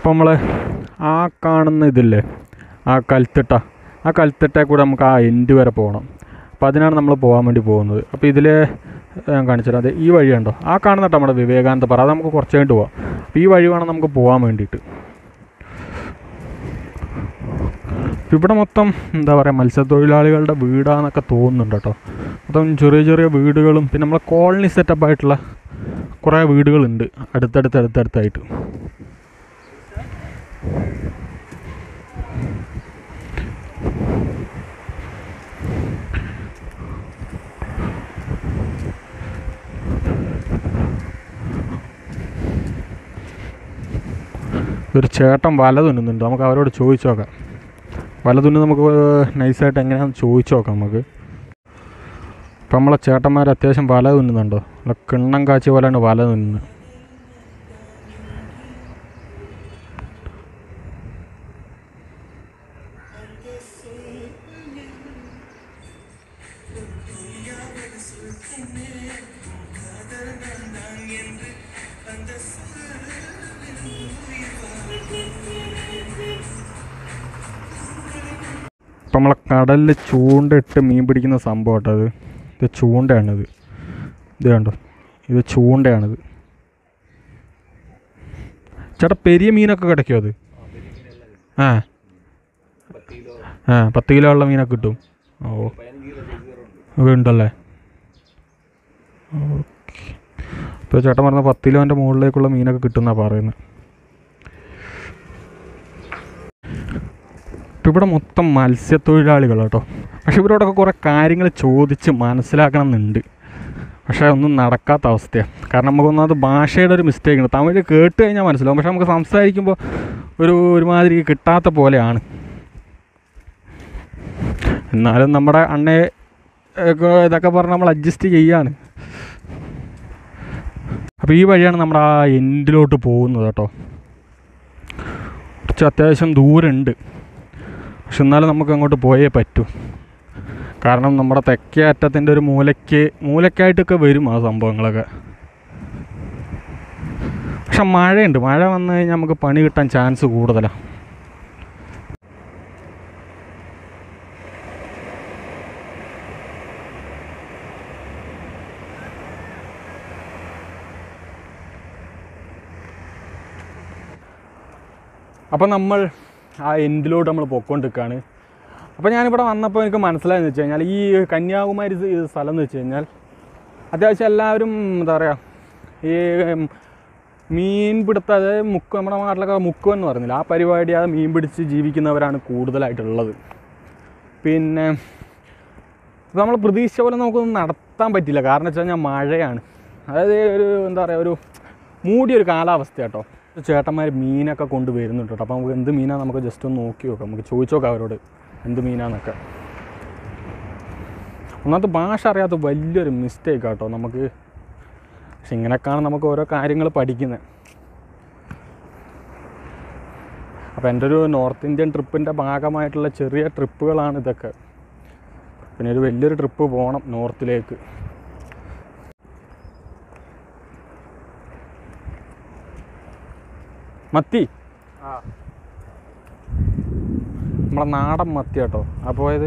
അപ്പോൾ നമ്മൾ ആ കാണുന്ന ഇതില്ലേ, ആ കൽത്തിട്ടയിൽ കൂടെ നമുക്ക് ആ എൻഡ് വരെ പോകണം. അപ്പോൾ അതിനാണ് നമ്മൾ പോകാൻ വേണ്ടി പോകുന്നത്. അപ്പോൾ ഇതിൽ ഞാൻ കാണിച്ചുതരാം. അതെ, ഈ വഴി കണ്ടോ, ആ കാണുന്നിട്ട് നമ്മുടെ വിവേകാനന്ദ പാറ. അത് നമുക്ക് കുറച്ച് കഴിഞ്ഞിട്ട് പോകാം. അപ്പോൾ ഈ വഴി വേണം നമുക്ക് പോകാൻ വേണ്ടിയിട്ട്. ഇവിടെ മൊത്തം എന്താ പറയുക, മത്സ്യത്തൊഴിലാളികളുടെ വീടാണെന്നൊക്കെ തോന്നുന്നുണ്ട് കേട്ടോ. മൊത്തം ചെറിയ ചെറിയ വീടുകളും പിന്നെ നമ്മളെ കോളനി സെറ്റപ്പായിട്ടുള്ള കുറേ വീടുകളുണ്ട് അടുത്തടുത്തായിട്ട്. ഒരു ചേട്ടൻ വല തുന്നുന്നുണ്ട്. നമുക്ക് അവരോട് ചോദിച്ചു നോക്കാം. വല തുന്നി നമുക്ക് നൈസായിട്ട് എങ്ങനെയാണെന്ന് ചോദിച്ചു നോക്കാം നമുക്ക്. ഇപ്പം നമ്മളെ ചേട്ടന്മാർ അത്യാവശ്യം വല തുന്നുന്നുണ്ടോ, നല്ല കിണ്ണം കാച്ചിയ പോലെയാണ് വല തുന്നുന്നത്. ഇപ്പം നമ്മളെ കടലിൽ ചൂണ്ടയിട്ട് മീൻ പിടിക്കുന്ന സംഭവം കേട്ടോ അത്. ഇത് ചൂണ്ടയാണിത്. ഇത് കണ്ടോ, ഇത് ചൂണ്ടയാണിത്. ചേട്ടാ, പെരിയ മീനൊക്കെ കിടക്കുമോ അത്? ആ 10 കിലോ ഉള്ള മീനൊക്കെ കിട്ടും. ഓ, ഉണ്ടല്ലേ. ഓക്കെ. ഇപ്പോൾ ചേട്ടൻ പറഞ്ഞ 10 കിലോൻ്റെ മുകളിലേക്കുള്ള മീനൊക്കെ കിട്ടുമെന്നാണ് പറയുന്നത്. ഇപ്പം ഇവിടെ മൊത്തം മത്സ്യത്തൊഴിലാളികൾ കേട്ടോ. പക്ഷെ ഇവരോടൊക്കെ കുറേ കാര്യങ്ങൾ ചോദിച്ച് മനസ്സിലാക്കണം എന്നുണ്ട്. പക്ഷേ ഒന്നും നടക്കാത്ത അവസ്ഥയാണ്. കാരണം നമുക്കൊന്നത് ഭാഷയുടെ ഒരു മിസ്റ്റേക്ക് ഉണ്ട്. തമിഴ് കേട്ട് കഴിഞ്ഞാൽ മനസ്സിലാവും, പക്ഷെ നമുക്ക് സംസാരിക്കുമ്പോൾ ഒരുമാതിരി കിട്ടാത്ത പോലെയാണ്. എന്നാലും നമ്മുടെ അണ്ണയെ ഇതൊക്കെ പറഞ്ഞ് നമ്മൾ അഡ്ജസ്റ്റ് ചെയ്യാണ്. അപ്പോൾ ഈ വഴിയാണ് നമ്മുടെ ആ എൻഡിലോട്ട് പോകുന്നത് കേട്ടോ. കുറച്ച് അത്യാവശ്യം ദൂരമുണ്ട്, പക്ഷെ എന്നാലും നമുക്ക് അങ്ങോട്ട് പോയേ പറ്റൂ. കാരണം നമ്മുടെ തെക്കേ അറ്റത്തിൻ്റെ ഒരു മൂലക്കായിട്ടൊക്കെ വരും ആ സംഭവങ്ങളൊക്കെ. പക്ഷെ മഴയുണ്ട്. മഴ വന്നു കഴിഞ്ഞാൽ നമുക്ക് പണി കിട്ടാൻ ചാൻസ് കൂടുതലാണ്. അപ്പോൾ നമ്മൾ ആ എൻഡിലോട്ട് നമ്മൾ പൊയ്ക്കൊണ്ടിരിക്കുകയാണ്. അപ്പോൾ ഞാനിവിടെ വന്നപ്പോൾ എനിക്ക് മനസ്സിലായെന്ന് വെച്ച് കഴിഞ്ഞാൽ ഈ കന്യാകുമാരി സ്ഥലം എന്ന് വെച്ച് കഴിഞ്ഞാൽ അത്യാവശ്യം എല്ലാവരും എന്താ പറയുക, ഈ മീൻ പിടുത്തം, അതായത് നമ്മുടെ നാട്ടിലൊക്കെ മുക്കുവെന്ന് പറഞ്ഞില്ല, ആ പരിപാടി, അത് മീൻ പിടിച്ച് ജീവിക്കുന്നവരാണ് കൂടുതലായിട്ടുള്ളത്. പിന്നെ നമ്മൾ പ്രതീക്ഷ പോലെ നമുക്കൊന്നും നടത്താൻ പറ്റില്ല. കാരണം വെച്ച് കഴിഞ്ഞാൽ മഴയാണ്. അതായത് ഒരു എന്താ പറയുക, ഒരു മൂടിയൊരു കാലാവസ്ഥ കേട്ടോ. ചേട്ടന്മാർ മീനൊക്കെ കൊണ്ട് വരുന്നുണ്ട് കേട്ടോ. അപ്പോൾ നമുക്ക് എന്ത് മീനാണ് നമുക്ക് ജസ്റ്റ് ഒന്ന് നോക്കി നോക്കാം. നമുക്ക് ചോദിച്ചു നോക്കാം അവരോട് എന്ത് മീനാന്നൊക്കെ. ഒന്നാമത്തെ ഭാഷ അറിയാത്ത വലിയൊരു മിസ്റ്റേക്ക് കേട്ടോ നമുക്ക്. പക്ഷെ ഇങ്ങനെയൊക്കെയാണ് നമുക്ക് ഓരോ കാര്യങ്ങൾ പഠിക്കുന്നത്. അപ്പോൾ എൻ്റെ ഒരു നോർത്ത് ഇന്ത്യൻ ട്രിപ്പിൻ്റെ ഭാഗമായിട്ടുള്ള ചെറിയ ട്രിപ്പുകളാണ് ഇതൊക്കെ. പിന്നെ ഒരു വലിയൊരു ട്രിപ്പ് പോകണം നോർത്തിലേക്ക്. മത്തി, നമ്മളെ നാടൻ മത്തി കേട്ടോ. ആ പോയത്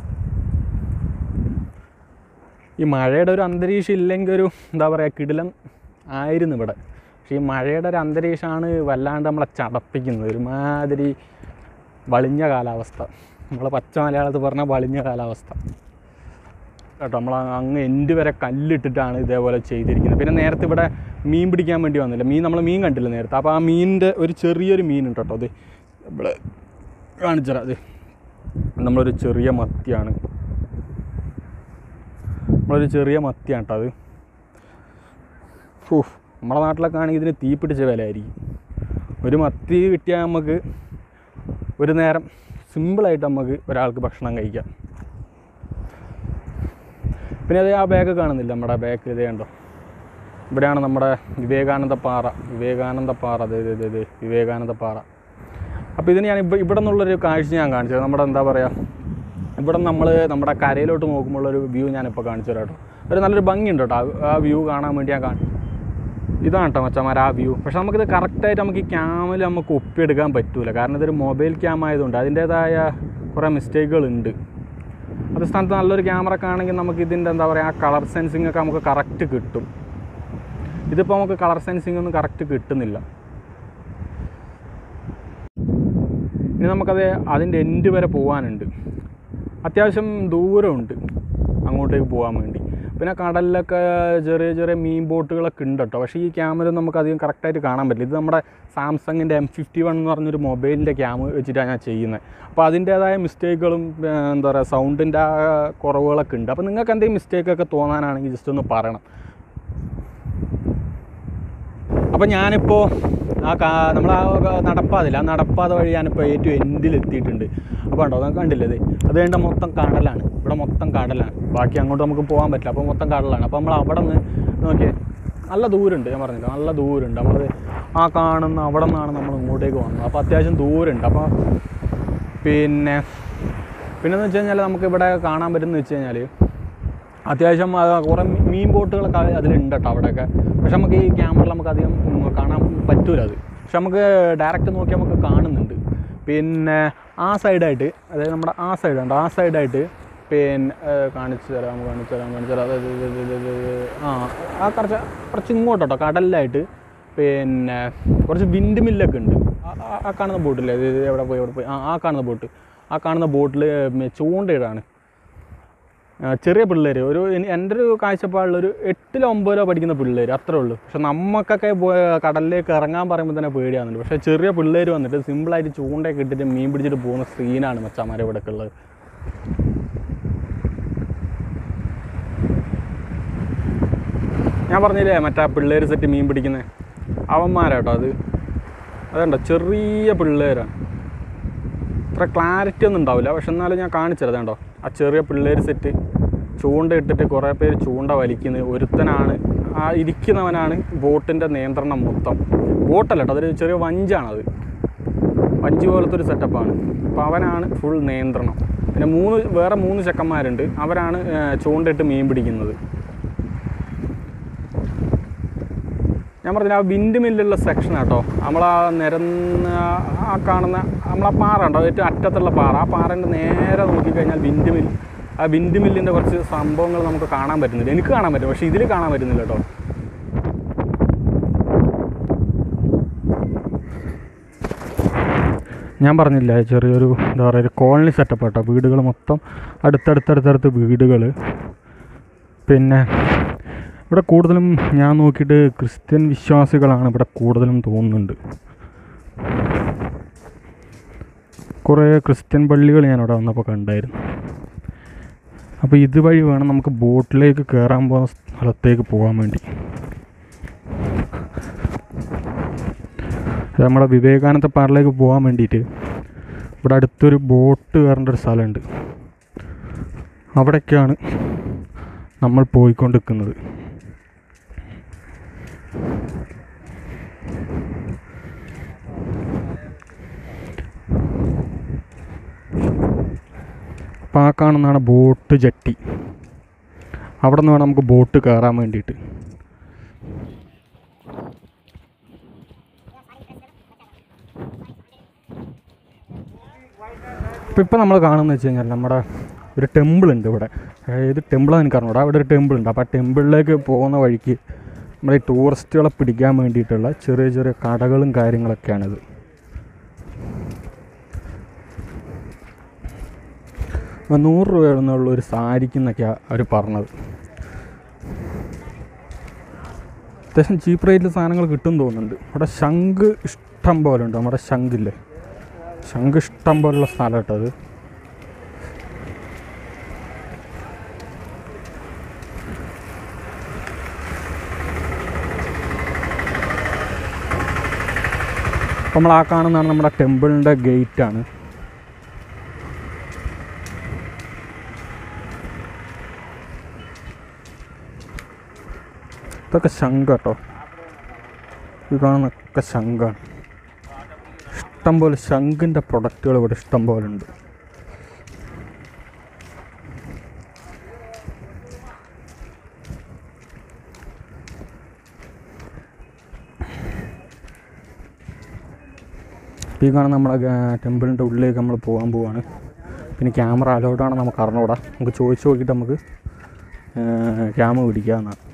ഈ മഴയുടെ ഒരു അന്തരീക്ഷം ഇല്ലെങ്കിൽ ഒരു എന്താ പറയുക, കിടിലം ആയിരുന്നു ഇവിടെ. പക്ഷേ ഈ മഴയുടെ ഒരു അന്തരീക്ഷമാണ് വല്ലാണ്ട് നമ്മളെ ചടപ്പിക്കുന്നത്. ഒരുമാതിരി വളിഞ്ഞ കാലാവസ്ഥ. നമ്മൾ പച്ച മലയാളത്തിൽ പറഞ്ഞാൽ വളിഞ്ഞ കാലാവസ്ഥ കേട്ടോ. നമ്മൾ അങ്ങ് എൻഡ് വരെ കല്ലിട്ടിട്ടാണ് ഇതേപോലെ ചെയ്തിരിക്കുന്നത്. പിന്നെ നേരത്തെ ഇവിടെ മീൻ പിടിക്കാൻ വേണ്ടി വന്നില്ല. നമ്മൾ മീൻ കണ്ടില്ല നേരത്തെ. അപ്പോൾ ആ മീനിൻ്റെ ഒരു ചെറിയൊരു മീനുണ്ട് കേട്ടോ. അത് ഇവിടെ കാണിച്ചുതരാം. അത് നമ്മളൊരു ചെറിയ മത്തിയാണ്. നമ്മളൊരു ചെറിയ മത്തിയാണ് കേട്ടോ അത്. നമ്മുടെ നാട്ടിലൊക്കെ ആണെങ്കിൽ ഇതിന് തീ പിടിച്ച വിലയായിരിക്കും. ഒരു മത്തി കിട്ടിയാൽ നമുക്ക് ഒരു നേരം സിമ്പിളായിട്ട് നമുക്ക് ഒരാൾക്ക് ഭക്ഷണം കഴിക്കാം. പിന്നെ അതേ ആ ബാഗ് കാണുന്നില്ല, നമ്മുടെ ബാഗ് ഇതേ കണ്ടോ. ഇവിടെയാണ് നമ്മുടെ വിവേകാനന്ദ പാറ. അതെ വിവേകാനന്ദ പാറ. അപ്പോൾ ഇതിന് ഞാൻ ഇവിടെ നിന്നുള്ളൊരു കാഴ്ച ഞാൻ കാണിച്ചത്. നമ്മുടെ എന്താ പറയുക, ഇവിടെ നമ്മൾ നമ്മുടെ കരയിലോട്ട് നോക്കുമ്പോഴൊരു വ്യൂ ഞാനിപ്പോൾ കാണിച്ചു തരാം കേട്ടോ. ഒരു നല്ലൊരു ഭംഗിയുണ്ട് കേട്ടോ ആ വ്യൂ കാണാൻ വേണ്ടി ഞാൻ ഇതാണ് കേട്ടോ മച്ചാമാർ ആ വ്യൂ. പക്ഷെ നമുക്കിത് കറക്റ്റായിട്ട് നമുക്ക് ഈ ക്യാമിൽ നമുക്ക് ഒപ്പിയെടുക്കാൻ പറ്റില്ല. കാരണം ഇതൊരു മൊബൈൽ ക്യാം ആയതുകൊണ്ട് അതിൻ്റേതായ കുറേ മിസ്റ്റേക്കുകളുണ്ട്. അതേ സ്ഥാനത്ത് നല്ലൊരു ക്യാമറ ഒക്കെ ആണെങ്കിൽ നമുക്ക് ഇതിൻ്റെ എന്താ പറയുക ആ കളർ സെൻസിങ് ഒക്കെ നമുക്ക് കറക്റ്റ് കിട്ടും. ഇതിപ്പോൾ നമുക്ക് കളർ സെൻസിങ് ഒന്നും കറക്റ്റ് കിട്ടുന്നില്ല. ഇനി നമുക്കത് അതിൻ്റെ എൻഡ് വരെ പോകാനുണ്ട്. അത്യാവശ്യം ദൂരമുണ്ട് അങ്ങോട്ടേക്ക് പോകാൻ വേണ്ടി. പിന്നെ കടലിലൊക്കെ ചെറിയ ചെറിയ മീൻ ബോട്ടുകളൊക്കെ ഉണ്ട് കേട്ടോ. പക്ഷേ ഈ ക്യാമറ നമുക്ക് അധികം കറക്റ്റായിട്ട് കാണാൻ പറ്റില്ല. ഇത് നമ്മുടെ സാംസങ്ങിൻ്റെ M51 എന്ന് പറഞ്ഞൊരു മൊബൈലിൻ്റെ ക്യാമറ വെച്ചിട്ടാണ് ഞാൻ ചെയ്യുന്നത്. അപ്പോൾ അതിൻ്റേതായ മിസ്റ്റേക്കുകളും എന്താ പറയുക സൗണ്ടിൻ്റെ കുറവുകളൊക്കെ ഉണ്ട്. അപ്പോൾ നിങ്ങൾക്ക് എന്തെങ്കിലും മിസ്റ്റേക്കൊക്കെ തോന്നാനാണെങ്കിൽ ജസ്റ്റ് ഒന്ന് പറയണം. അപ്പോൾ ഞാനിപ്പോൾ നമ്മൾ ആ നടപ്പാത വഴി ഞാനിപ്പോൾ ഏറ്റവും എൻഡിലെത്തിയിട്ടുണ്ട്. അപ്പോൾ ഉണ്ടോ നമുക്ക് കണ്ടില്ലേ അത് കഴിഞ്ഞ മൊത്തം കടലാണ്. ഇവിടെ മൊത്തം കടലാണ്. ബാക്കി അങ്ങോട്ട് നമുക്ക് പോകാൻ പറ്റില്ല. അപ്പോൾ മൊത്തം കടലാണ്. അപ്പോൾ നമ്മൾ അവിടെ നിന്ന് നോക്കിയേ നല്ല ദൂരമുണ്ട്. ഞാൻ പറഞ്ഞില്ല നല്ല ദൂരമുണ്ട്. നമ്മളത് ആ കാണുന്ന അവിടെ നിന്നാണ് നമ്മൾ ഇങ്ങോട്ടേക്ക് വന്നത്. അപ്പോൾ അത്യാവശ്യം ദൂരമുണ്ട്. അപ്പോൾ പിന്നെന്ന് വെച്ച് കഴിഞ്ഞാൽ നമുക്കിവിടെ കാണാൻ പറ്റുമെന്ന് വെച്ച് കഴിഞ്ഞാൽ അത്യാവശ്യം കുറേ മീൻ ബോട്ടുകളൊക്കെ അതിലുണ്ട് കേട്ടോ അവിടെയൊക്കെ. പക്ഷെ നമുക്ക് ഈ ക്യാമറയിൽ നമുക്ക് അധികം കാണാൻ പറ്റൂല അത്. പക്ഷെ നമുക്ക് ഡയറക്റ്റ് നോക്കി നമുക്ക് കാണുന്നുണ്ട്. പിന്നെ ആ സൈഡായിട്ട് അതായത് നമ്മുടെ ആ സൈഡുണ്ട്. ആ സൈഡായിട്ട് പിന്നെ കാണിച്ചു തരാം. അതായത് കുറച്ച് ഇങ്ങോട്ടോ കടലിലായിട്ട് പിന്നെ കുറച്ച് വിൻഡ് മില്ലൊക്കെ ഉണ്ട്. ആ കാണുന്ന ബോട്ടില്ലേ എവിടെ പോയി ആ കാണുന്ന ബോട്ടിൽ ചൂണ്ടയിടാണ് ചെറിയ പിള്ളേർ. എൻ്റെ ഒരു കാഴ്ചപ്പാടിലൊരു 8ലോ 9ലോ പഠിക്കുന്ന പിള്ളേർ അത്രേ ഉള്ളൂ. പക്ഷെ നമുക്കൊക്കെ കടലിലേക്ക് ഇറങ്ങാൻ പറയുമ്പോൾ തന്നെ പേടിയാകുന്നുണ്ട്. പക്ഷേ ചെറിയ പിള്ളേർ വന്നിട്ട് സിമ്പിളായിട്ട് ചൂണ്ടയൊക്കെ ഇട്ടിട്ട് മീൻ പിടിച്ചിട്ട് പോകുന്ന സീനാണ് മച്ചാമാരെ ഇവിടെയൊക്കെ ഉള്ളത്. ഞാൻ പറഞ്ഞില്ലേ മറ്റേ പിള്ളേർ സെറ്റ് മീൻ പിടിക്കുന്നത് അവന്മാരാട്ടോ അതുണ്ടോ ചെറിയ പിള്ളേരാണ്. അത്ര ക്ലാരിറ്റി ഒന്നും ഉണ്ടാവില്ല. പക്ഷെ എന്നാലും ഞാൻ കാണിച്ചത് കണ്ടോ ആ ചെറിയ പിള്ളേർ സെറ്റ് ചൂണ്ട ഇട്ടിട്ട് കുറേ പേര് ചൂണ്ട വലിക്കുന്നത്. ഒരുത്തനാണ് ആ ഇരിക്കുന്നവനാണ് ബോട്ടിൻ്റെ നിയന്ത്രണം മൊത്തം. ബോട്ടല്ല കേട്ടോ അതൊരു ചെറിയ വഞ്ചാണത്. വഞ്ചി പോലത്തെ ഒരു സെറ്റപ്പാണ്. അപ്പോൾ അവനാണ് ഫുൾ നിയന്ത്രണം. പിന്നെ വേറെ 3 ചെക്കന്മാരുണ്ട്. അവരാണ് ചൂണ്ടയിട്ട് മീൻ പിടിക്കുന്നത്. ഞാൻ പറഞ്ഞില്ല ആ വിൻഡ് മില്ലുള്ള സെക്ഷൻ കേട്ടോ. നമ്മളാ നിരന്ന ആ കാണുന്ന നമ്മളാ പാറ ഉണ്ടോ ഏറ്റവും അറ്റത്തുള്ള പാറ. ആ പാറേൻ്റെ നേരെ നോക്കിക്കഴിഞ്ഞാൽ ആ വിൻഡ് മില്ലിൻ്റെ കുറച്ച് സംഭവങ്ങൾ നമുക്ക് കാണാൻ പറ്റുന്നില്ല. എനിക്ക് കാണാൻ പറ്റും പക്ഷേ ഇതിൽ കാണാൻ പറ്റുന്നില്ല കേട്ടോ. ഞാൻ പറഞ്ഞില്ല ചെറിയൊരു എന്താ പറയുക ഒരു കോളനി സെറ്റപ്പ് കേട്ടോ. വീടുകൾ മൊത്തം അടുത്തടുത്തടുത്തടുത്ത് വീടുകൾ. പിന്നെ ഇവിടെ കൂടുതലും ഞാൻ നോക്കിയിട്ട് ക്രിസ്ത്യൻ വിശ്വാസികളാണ് ഇവിടെ കൂടുതലും തോന്നുന്നുണ്ട്. കുറേ ക്രിസ്ത്യൻ പള്ളികൾ ഞാനിവിടെ വന്നപ്പോൾ കണ്ടായിരുന്നു. അപ്പോൾ ഇതുവഴി വേണം നമുക്ക് ബോട്ടിലേക്ക് കയറാൻ പോകുന്ന സ്ഥലത്തേക്ക് പോകാൻ വേണ്ടി. നമ്മുടെ വിവേകാനന്ദ പാറയിലേക്ക് പോകാൻ വേണ്ടിയിട്ട് ഇവിടെ അടുത്തൊരു ബോട്ട് കയറേണ്ട ഒരു സ്ഥലമുണ്ട്. അവിടേക്കാണ് നമ്മൾ പോയിക്കൊണ്ടിരിക്കുന്നത്. അപ്പോൾ ആ കാണുന്നതാണ് ബോട്ട് ജെട്ടി. അവിടെ നിന്ന് വേണം നമുക്ക് ബോട്ട് കയറാൻ വേണ്ടിയിട്ട്. ഇപ്പോൾ നമ്മൾ കാണുന്നത് വെച്ച് കഴിഞ്ഞാൽ നമ്മുടെ ഒരു ടെമ്പിളുണ്ട് ഇവിടെ. ഏത് ടെമ്പിളാണ് എനിക്ക് അറിഞ്ഞൂടാ. അവിടെ ഒരു ടെമ്പിളുണ്ട്. അപ്പോൾ ആ ടെമ്പിളിലേക്ക് പോകുന്ന വഴിക്ക് നമ്മുടെ ഈ ടൂറിസ്റ്റുകളെ പിടിക്കാൻ വേണ്ടിയിട്ടുള്ള ചെറിയ ചെറിയ കടകളും കാര്യങ്ങളൊക്കെയാണിത്. $100 ഒരു സാരിക്കെന്നൊക്കെയാണ് അവർ പറഞ്ഞത്. അത്യാവശ്യം ചീപ്പ് റേറ്റിൽ സാധനങ്ങൾ കിട്ടും തോന്നുന്നുണ്ട്. ഇവിടെ ശംഖ് ഇഷ്ടം പോലെ ഉണ്ട്. നമ്മുടെ ശംഖില്ലേ ശംഖ് ഇഷ്ടം പോലുള്ള സ്ഥലം കേട്ടോ അത്. അപ്പോൾ നമ്മൾ ആ കാണുന്നതാണ് നമ്മുടെ ടെമ്പിളിൻ്റെ ഗേറ്റാണ്. ഇതൊക്കെ ശംഖ് കേട്ടോ. ഇത് കാണുന്നൊക്കെ ശംഖാണ്. ഇഷ്ടംപോലെ ശംഖിൻ്റെ പ്രൊഡക്റ്റുകൾ ഇവിടെ ഇഷ്ടം പോലെ ഉണ്ട്. ഇപ്പോൾ ഈ കാണുന്ന നമ്മളെ ടെമ്പിളിൻ്റെ ഉള്ളിലേക്ക് നമ്മൾ പോകാൻ പോവാണ്. പിന്നെ ക്യാമറ അലൗഡാണ് നമുക്ക് അറിഞ്ഞൂടാ. നമുക്ക് ചോദിച്ച് നോക്കിയിട്ട് നമുക്ക് ക്യാമറ പിടിക്കാവുന്നതാണ്.